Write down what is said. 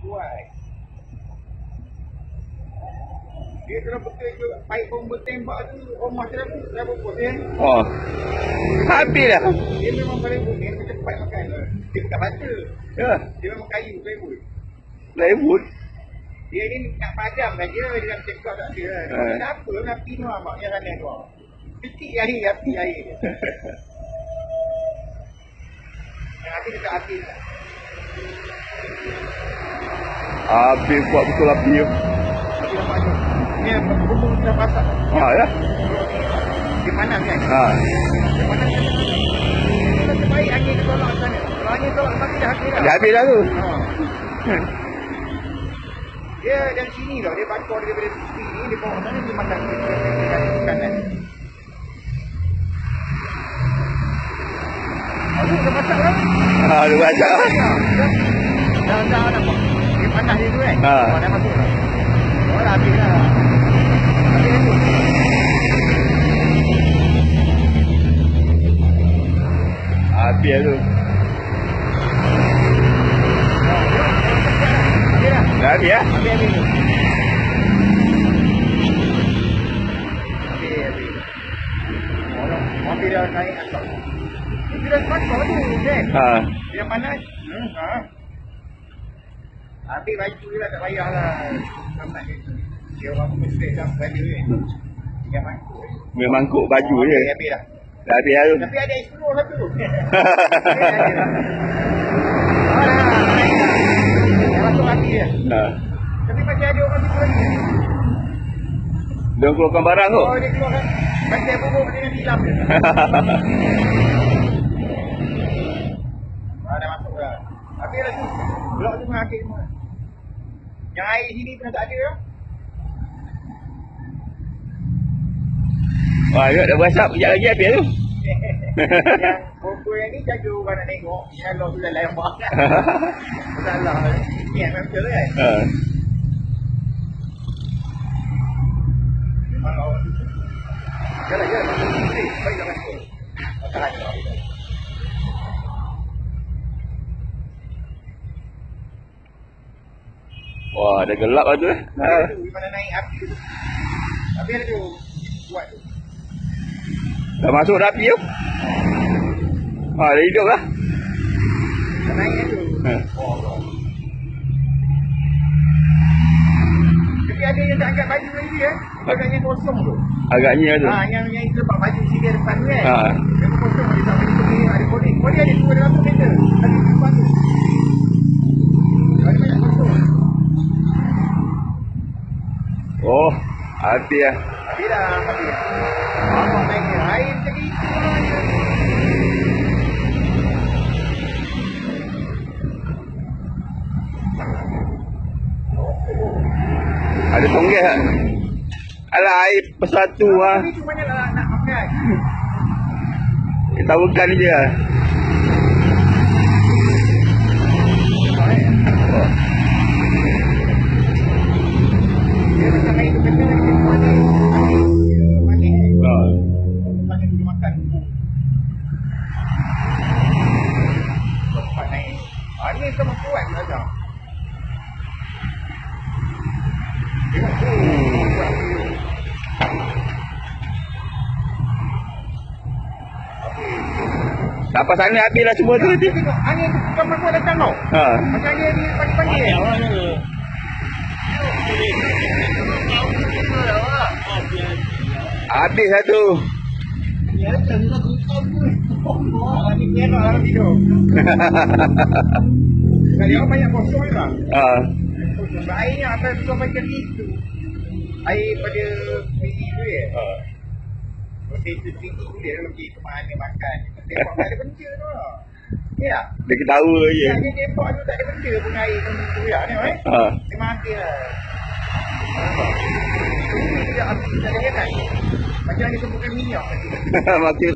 kuat. Dia kalau betul ke paip bom bertembak tu rumah berapa pun Oh. Habis dah. Dia memang paling dia cepat makan. Dia bukan bata. Ya. Dia memang kayu plywood. Plywood. Dia ni nak padam kan dia nak cekak tak dia. Tak apa api tu mak yang kanan tu. Titik api air. Yang api dekat api. Habis buat betul api tu. Api nampak tu. Ni bubung dah masak. Ya. Dia panas kan? Dia panas kan? Dia terbaik angin tolak sana. Kalau angin tolak tapi dah habis dah. Dah habis dah tu. Dia dari sini tau. Dia bakar daripada sini. Dia bawa sana dia masak. Kanan. Aduh, dah masak lah. Dah masak lah. Dah nampak. Dia panas dia tu kan? Dah masuk lah. Oh dah habis lah. Habis tu. Dah habis ya? Habis. Mobil dah naik atas. Mobil dah pakar tu kan? Dia panas. Habis baju dia lah tak payahlah. Sampai dia orang mesej dah berada kan. Dia mangkuk. Dia mangkuk baju je. Habis dah. Dah habis dah tu. Tapi ada explore satu tu. Dia masuk hati dia. Tapi macam ada orang situ lagi. Dia keluarkan barang tu. Oh dia keluarkan. Macam bubur dengan hilang dia. Dah masuk dah. Habis lah tu. Blok tu memang akhir semua. Yang air sini pun tak ada lah. Wah, dah berasap. Sekejap lagi habis tu. Yang bubur yang ni jaga orang nak tengok. Yang Allah tu dah lembak. Salah. Ni yang betul kan? Memang awak tu. Jalan. Baik jangan tu. Tahan. Wah, dah gelap lah tu lah. Mana naik api tu. Api ada tu. Buat tu. Dah masuk dah api tu. Dah hidup lah. Dah naik tu. Tapi ada yang tak angkat baju lagi agaknya kosong tu. Agaknya tu. Yang sebab baju sini depan tu kan. Yang kosong dia tak boleh pergi ada koding. Koding ada 200 meter. Ada depan tu. Ada banyak kosong. Oh, habis lah. Habis dah. Abang naik ke air macam itu aja. Ada tonggak tak? Alah, air bersatu lah. Ini cuma nak makan. Kita bukan je lah. Dia macam air tu kena manis. Manis dulu makan. Cepat naik. Ni sama kuat lah tau. Sampai sana habis lah semua tu nanti. Tengok, angin tu gambar gua datang tau. Macam angin ni pagi-pagi. Habis lah tu. Ya, tengok tu tahu. Ni kena orang tidur. Kalau banyak kosong lah. Airnya akan sampai ke situ. Air pada sini tu ya. Itu tinggi dia pergi ke mana makan. Tembak tak ada benda tu lah. Ya. Dia ketawa je. Dia tembak tu tak ada benda pun air tu ya ni memang ada lah. Dia api tak ada kan. Macam dia sebutkan minyak. Makin